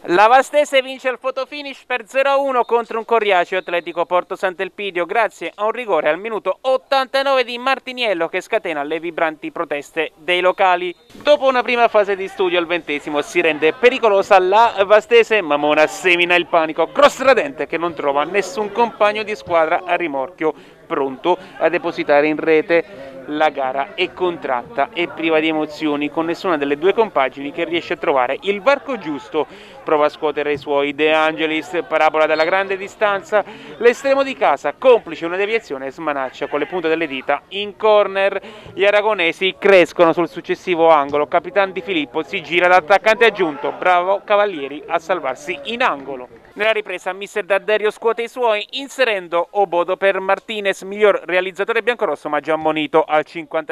La Vastese vince il fotofinish per 0-1 contro un coriaceo Atletico Porto Sant'Elpidio grazie a un rigore al minuto 89 di Martiniello che scatena le vibranti proteste dei locali. Dopo una prima fase di studio al 20° si rende pericolosa la Vastese, ma Mona semina il panico, cross radente che non trova nessun compagno di squadra a rimorchio, pronto a depositare in rete. La gara è contratta e priva di emozioni, con nessuna delle due compagini che riesce a trovare il varco giusto. Prova a scuotere i suoi De Angelis, parabola dalla grande distanza, l'estremo di casa, complice una deviazione, smanaccia con le punte delle dita in corner. Gli aragonesi crescono sul successivo angolo, Capitan Di Filippo si gira da attaccante aggiunto, bravo Cavalieri a salvarsi in angolo. Nella ripresa mister D'Adderio scuote i suoi inserendo Obodo per Martinez, miglior realizzatore biancorosso ma già ammonito al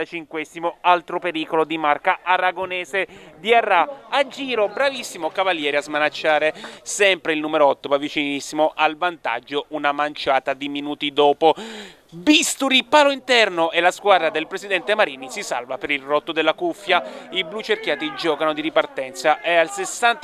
55°, altro pericolo di marca aragonese. Diarra a giro, bravissimo Cavalieri a smanacciare, sempre il numero 8 va vicinissimo al vantaggio una manciata di minuti dopo. Bisturi, palo interno e la squadra del presidente Marini si salva per il rotto della cuffia. I blu cerchiati giocano di ripartenza e al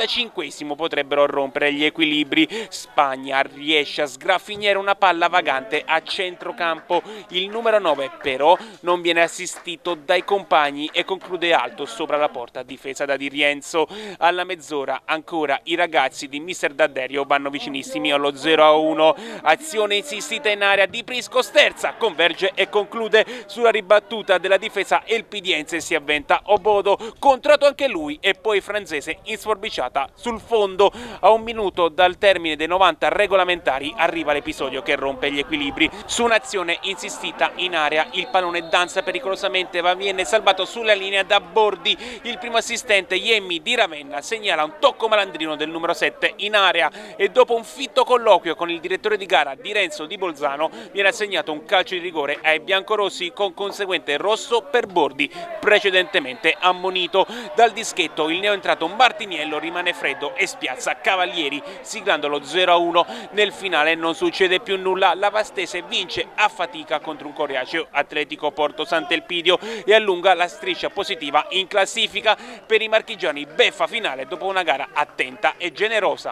65° potrebbero rompere gli equilibri. Spagna riesce a sgraffignare una palla vagante a centrocampo. Il numero 9 però non viene assistito dai compagni e conclude alto sopra la porta difesa da Di Rienzo. Alla mezz'ora ancora i ragazzi di mister D'Adderio vanno vicinissimi allo 0-1. Azione insistita in area di Prisco Sterza, converge e conclude sulla ribattuta della difesa elpidiense, si avventa Obodo, contrato anche lui e poi Franzese in sforbiciata sul fondo. A un minuto dal termine dei 90 regolamentari arriva l'episodio che rompe gli equilibri. Su un'azione insistita in area il pallone danza pericolosamente ma viene salvato sulla linea da Bordi. Il primo assistente Iemmi di Ravenna segnala un tocco malandrino del numero 7 in area e dopo un fitto colloquio con il direttore di gara Di Renzo Di Bolzano viene assegnato un calcio di rigore ai biancorossi con conseguente rosso per Bordi, precedentemente ammonito. Dal dischetto il neoentrato Martiniello rimane freddo e spiazza Cavalieri, siglando lo 0-1. Nel finale non succede più nulla, la Vastese vince a fatica contro un coriaceo Atletico Porto Sant'Elpidio e allunga la striscia positiva in classifica. Per i marchigiani beffa finale dopo una gara attenta e generosa.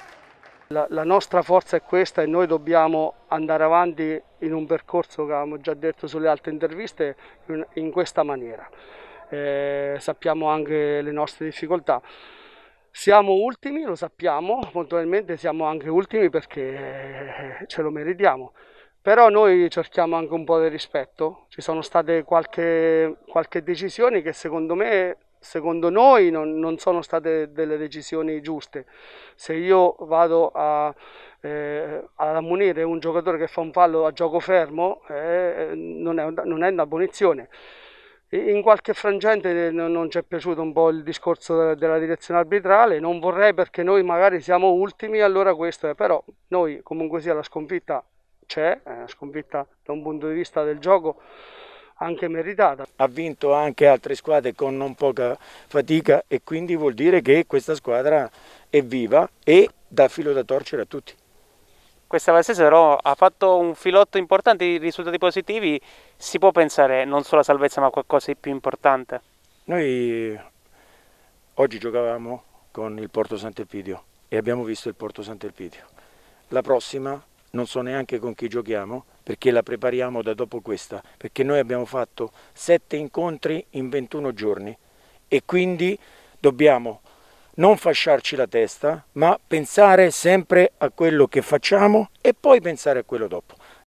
La nostra forza è questa e noi dobbiamo andare avanti in un percorso che avevamo già detto sulle altre interviste in questa maniera. Sappiamo anche le nostre difficoltà. Siamo ultimi, lo sappiamo, puntualmente siamo anche ultimi perché ce lo meritiamo. Però noi cerchiamo anche un po' di rispetto. Ci sono state qualche decisioni che secondo noi non sono state delle decisioni giuste. Se io vado ad ammonire un giocatore che fa un fallo a gioco fermo, non è una punizione. In qualche frangente non ci è piaciuto un po' il discorso della direzione arbitrale, non vorrei perché noi magari siamo ultimi, allora questo è, però noi comunque sia la sconfitta c'è, è una sconfitta da un punto di vista del gioco anche meritata. Ha vinto anche altre squadre con non poca fatica e quindi vuol dire che questa squadra è viva e dà filo da torcere a tutti. Questa Vastese però ha fatto un filotto importante di risultati positivi, si può pensare non solo a salvezza ma a qualcosa di più importante. Noi oggi giocavamo con il Porto Sant'Elpidio e abbiamo visto il Porto Sant'Elpidio. La prossima non so neanche con chi giochiamo perché la prepariamo da dopo questa, perché noi abbiamo fatto 7 incontri in 21 giorni e quindi dobbiamo non fasciarci la testa, ma pensare sempre a quello che facciamo e poi pensare a quello dopo.